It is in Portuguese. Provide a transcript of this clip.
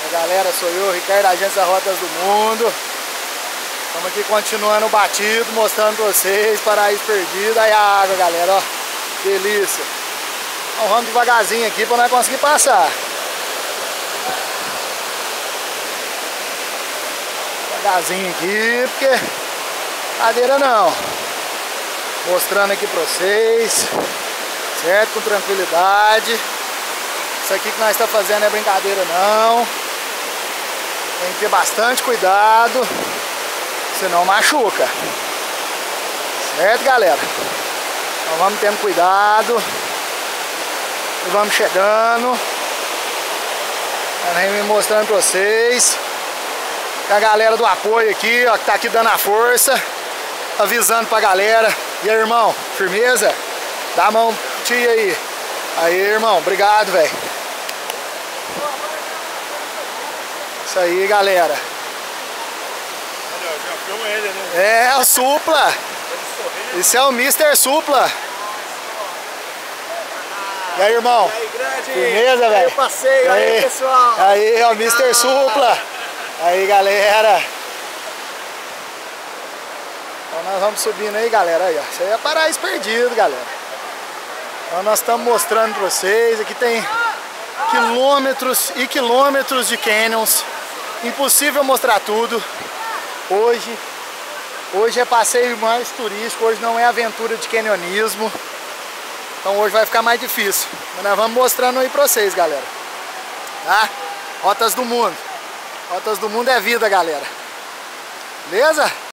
Galera, sou eu, Ricardo, Agência Rotas do Mundo. Estamos aqui continuando o batido, mostrando pra vocês, Paraíso Perdido. Aí a água, galera, ó, delícia. Então vamos devagarzinho aqui para nós conseguir passar. Devagarzinho aqui, porque cadeira não. Mostrando aqui pra vocês, certo? Com tranquilidade. Isso aqui que nós estamos fazendo não é brincadeira não. Tem que ter bastante cuidado, senão machuca. Certo, galera? Então vamos tendo cuidado. E vamos chegando. Vem me mostrando pra vocês. E a galera do apoio aqui, ó, que tá aqui dando a força. Avisando pra galera. E aí, irmão, firmeza? Dá a mão pro tio aí. Aí, irmão, obrigado, velho. Isso aí, galera. Já filma ele, né? É, o Supla. Esse é o Mr. Supla. E aí, irmão? E aí, grande? Firmeza, velho? Passeio aí, pessoal. Aí, ó, o Mr. Supla. Aí, galera. Então nós vamos subindo aí, galera. Aí, ó. Isso aí é Paraíso Perdido, galera. Então nós estamos mostrando pra vocês. Aqui tem quilômetros e quilômetros de canyons. Impossível mostrar tudo. Hoje é passeio mais turístico. Hoje não é aventura de canyonismo. Então hoje vai ficar mais difícil. Mas nós vamos mostrando aí pra vocês, galera. Tá? Rotas do Mundo. Rotas do Mundo é vida, galera. Beleza?